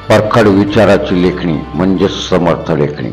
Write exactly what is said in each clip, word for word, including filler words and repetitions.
परखड विचाराची लेखणी म्हणजे समर्थ लेखणी।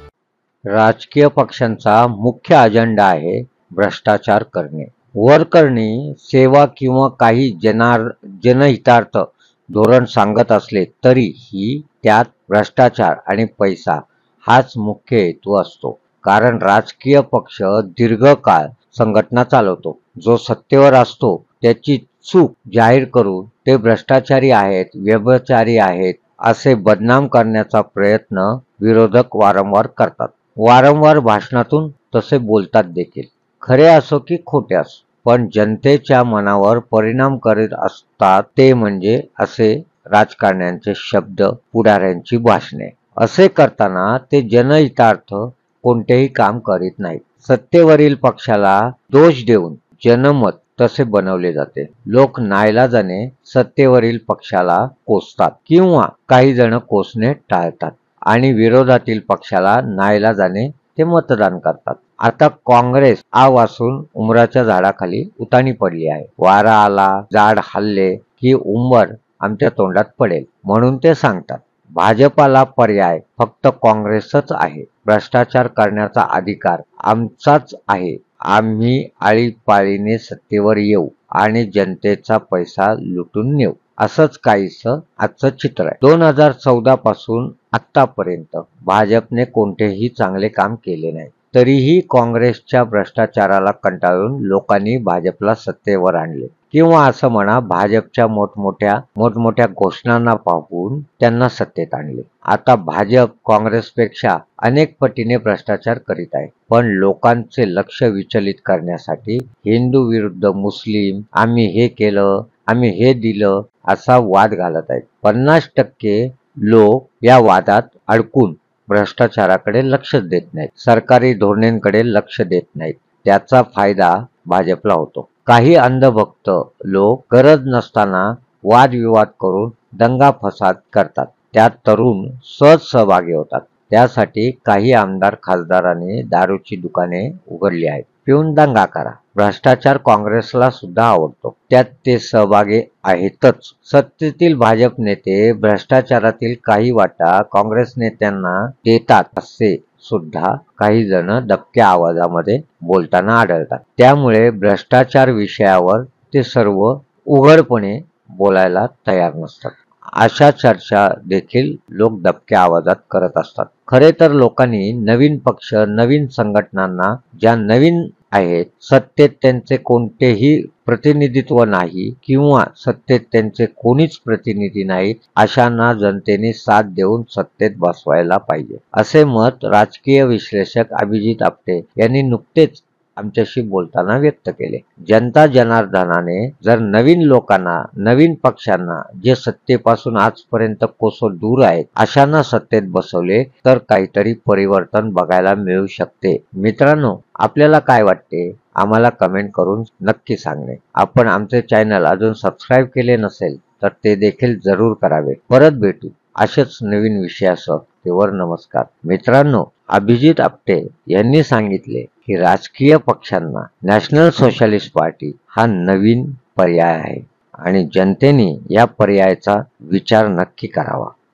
राजकीय पक्षांचा मुख्य अजेंडा आहे भ्रष्टाचार करणे, वर करणे, सेवा किंवा काही जनार जनहितार्थ धोरण सांगत असले तरीही त्यात भ्रष्टाचार आणि पैसा हाच मुख्य हेतू असतो। कारण राजकीय पक्ष दीर्घकाळ संघटना चालवतो। जो सत्तेवर असतो त्याची चूक जाहीर करून ते भ्रष्टाचारी आहेत, व्यभिचारी आहेत असे बदनाम करण्याचा प्रयत्न विरोधक वारंवार करतात। वारंवार भाषणातून तसे बोलतात देखील। खरे असो की खोटे असो, पण जनतेच्या मनावर परिणाम करीत असतात ते म्हणजे असे राजकारण्यांचे शब्द, पुढाऱ्यांची भाषणे। असे करताना ते जनहितार्थ कोणतेही काम करीत नाहीत। सत्तेवरील पक्षाला दोष देऊन जनमत तसे बनवले जाते। लोक नाईलाजाने सत्तेवरील पक्षाला कोसतात किंवा काही जण कोसणे टाळतात आणि विरोधातील पक्षाला नाईलाजाने ते मतदान करतात। आता काँग्रेस आवासून उमराच्या झाडाखाली उतानी पडली आहे। वारा आला, झाड हलले की उंबर आमच्या तोंडात पडेल म्हणून ते सांगतात। भाजपाला पर्याय फक्त काँग्रेसच आहे। भ्रष्टाचार करण्याचा अधिकार आमचाच आहे। आम्ही आळीपाळीने सत्तेवर येऊ आणि जनतेचा पैसा लुटून नेऊ, असंच काहीसं आजचं चित्र आहे। दोन हजार चौदा पासून आतापर्यंत भाजपने कोणतेही चांगले काम केले नाही, तरीही काँग्रेसच्या भ्रष्टाचाराला कंटाळून लोकांनी भाजपला सत्तेवर आणले, किंवा असं म्हणा भाजपच्या मोठमोठ्या मोठमोठ्या घोषणांना पाहून त्यांना सत्तेत आणले। आता भाजप काँग्रेसपेक्षा अनेक पटीने भ्रष्टाचार करीत आहे, पण लोकांचे लक्ष विचलित करण्यासाठी हिंदू विरुद्ध मुस्लिम, आम्ही हे केलं, आम्ही हे दिलं असा वाद घालत आहेत। पन्नास टक्के लोक या वादात अडकून भ्रष्टाचाराकडे लक्ष देत नाहीत, सरकारी धोरणांकडे लक्ष देत नाहीत। त्याचा फायदा भाजपला होतो। काही अंधभक्त लोक गरज नसताना वादविवाद करून दंगा फसाद करतात, त्यात तरुण सहज सहभागी होतात। त्यासाठी काही आमदार खासदारांनी दारूची दुकाने उघडली आहेत। पिऊन दंगा करा। भ्रष्टाचार काँग्रेसला सुद्धा आवडतो, त्यात ते सहभागी आहेतच। सत्तेतील भाजप नेते भ्रष्टाचारातील काही वाटा काँग्रेस नेत्यांना देतात असे सुद्धा काही जण दबक्या आवाजामध्ये बोलताना आढळतात। त्यामुळे भ्रष्टाचार विषयावर ते सर्व उघडपणे बोलायला तयार नसतात। अशा चर्चा देखील लोक दबक्या आवाजात करत असतात। खरे तर लोकांनी नवीन पक्ष, नवीन संघटनांना ज्या नवीन आहेत, सत्तेत त्यांचे कोणतेही प्रतिनिधित्व नाही किंवा सत्तेत त्यांचे कोणीच प्रतिनिधी नाहीत, अशांना जनतेने साथ देऊन सत्तेत बसवायला पाहिजे, असे मत राजकीय विश्लेषक अभिजित आपटे यांनी नुकतेच आमच्याशी बोलताना व्यक्त केले। जनता जनार्दनाने जर नवीन लोकांना, नवीन पक्षांना जे सत्तेपासून आजपर्यंत कोसो दूर आहेत अशांना सत्तेत बसवले तर काहीतरी परिवर्तन बघायला मिळू शकते। मित्रांनो, आपल्याला काय वाटते आम्हाला कमेंट करून नक्की सांगणे। आपण आमचे चॅनल अजून सबस्क्राईब केले नसेल तर ते देखील जरूर करावे। परत भेटू असेच नवीन विषयासह। तेवर नमस्कार मित्रांनो, अभिजित आपटे यांनी सांगितले की राजकीय पक्षांना नॅशनल सोशलिस्ट पार्टी हा नवीन पर्याय आहे आणि जनतेने या पर्यायाचा विचार नक्की करावा।